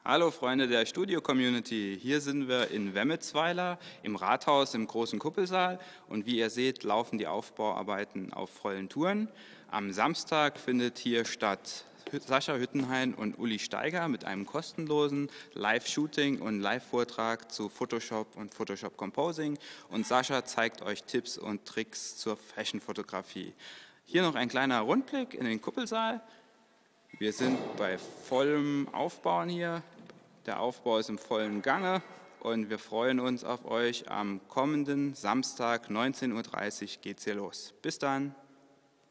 Hallo Freunde der Studio-Community, hier sind wir in Wemmelsweiler im Rathaus im großen Kuppelsaal und wie ihr seht, laufen die Aufbauarbeiten auf vollen Touren. Am Samstag findet hier statt Sascha Hüttenhain und Uli Steiger mit einem kostenlosen Live-Shooting und Live-Vortrag zu Photoshop und Photoshop Composing und Sascha zeigt euch Tipps und Tricks zur Fashion-Fotografie. Hier noch ein kleiner Rundblick in den Kuppelsaal. Wir sind bei vollem Aufbauen hier. Der Aufbau ist im vollen Gange und wir freuen uns auf euch. Am kommenden Samstag 19:30 Uhr geht's hier los. Bis dann!